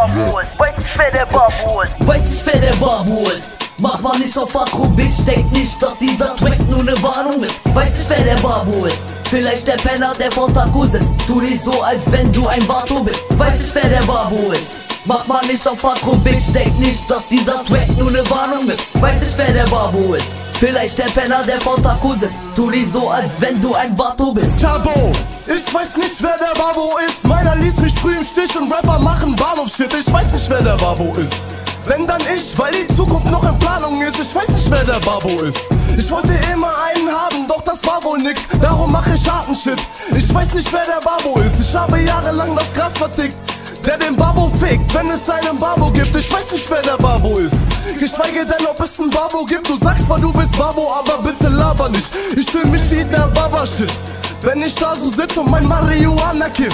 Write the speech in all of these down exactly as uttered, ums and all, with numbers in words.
Babu ist. Weiß nicht, wer der Babu ist. Weiß nicht, wer der Babu ist. Mach mal nicht auf Akro, Bitch, denk nicht, dass dieser Track nur ne Warnung ist. Weiß nicht, wer der Babu ist. Vielleicht der Penner, der vor Taku sitzt. Tu nicht so, als wenn du ein Vato bist. Weiß nicht, wer der Babu ist. Mach mal nicht auf Akro, Bitch, denk nicht, dass dieser Track nur ne Warnung ist. Weiß nicht, wer der Babu ist. Vielleicht der Penner, der vor Taku sitzt. Tu nicht so, als wenn du ein Vato bist. Chabo, ich weiß nicht, wer der Babo ist. Meiner ließ mich früh im Stich und Rapper machen Bahnhof-Shit. Ich weiß nicht, wer der Babo ist. Wenn dann ich, weil die Zukunft noch in Planung ist. Ich weiß nicht, wer der Babo ist. Ich wollte immer einen haben, doch das war wohl nix. Darum mach ich harten Shit. Ich weiß nicht, wer der Babo ist. Ich habe jahrelang das Gras vertickt, der den Babo fickt, wenn es einen Babo gibt. Ich weiß nicht, wer der Babo ist. Geschweige denn, ob es einen Babo gibt. Du sagst zwar, du bist Babo, aber bitte laber nicht. Ich fühl mich wie der Baba-Shit, wenn ich da so sitz und mein Marihuana kiff.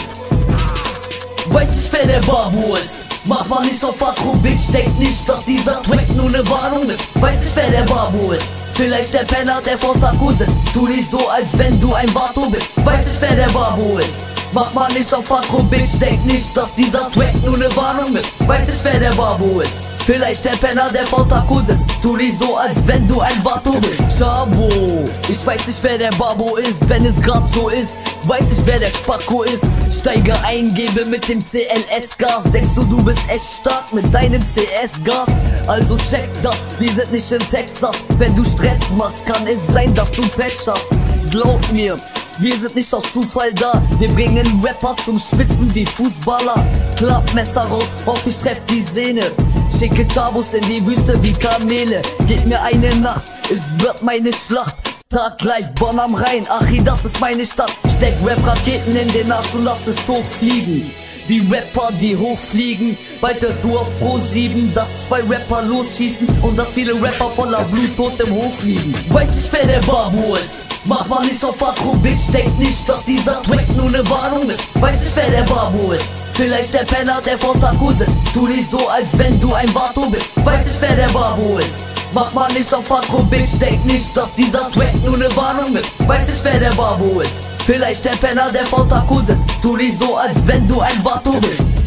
Weiß nicht, wer der Babu ist. Mach mal nicht auf Akro, Bitch, denk nicht, dass dieser Track nur ne Warnung ist. Weiß nicht, wer der Babu ist. Vielleicht der Penner, der vor Taku sitzt. Tu nicht so, als wenn du ein Vato bist. Weiß nicht, wer der Babu ist. Mach mal nicht auf Akro, Bitch, denk nicht, dass dieser Track nur ne Warnung ist. Weiß nicht, wer der Babu ist. Vielleicht der Penner, der vor Taku sitzt. Tu nicht so, als wenn du ein Vato bist. Chabo, ich weiß nicht, wer der Babo ist, wenn es grad so ist. Weiß nicht, wer der Spacko ist. Steige ein, gebe mit dem C L S-Gas. Denkst du, du bist echt stark mit deinem C S-Gas? Also check das, wir sind nicht in Texas. Wenn du Stress machst, kann es sein, dass du Pech hast. Glaub mir, wir sind nicht aus Zufall da. Wir bringen Rapper zum Schwitzen wie Fußballer. Klappmesser raus, hoffe ich treff die Sehne. Schicke Chabos in die Wüste wie Kamele. Gib mir eine Nacht, es wird meine Schlacht. Tag live, Bonn am Rhein, Achi, das ist meine Stadt. Steck Rap-Raketen in den Arsch und lass es hochfliegen. Wie Rapper, die hochfliegen. Bald hörst du auf Pro sieben, dass zwei Rapper losschießen und dass viele Rapper voller Blut tot im Hof liegen. Weiß nicht, wer der Babu ist. Mach mal nicht auf Akro, Bitch, denk nicht, dass dieser Track nur ne Warnung ist. Weiß nicht, wer der Babu ist. Vielleicht der Penner, der vor Taku sitzt. Tu nicht so, als wenn du ein Vato bist. Weiß nicht, wer der Babu ist. Mach mal nicht auf Akro, Bitch, denk nicht, dass dieser Track nur ne Warnung ist. Weiß nicht, wer der Babu ist. Vielleicht der Penner, der vor Taku sitzt. Tu nicht so, als wenn du ein Vato bist.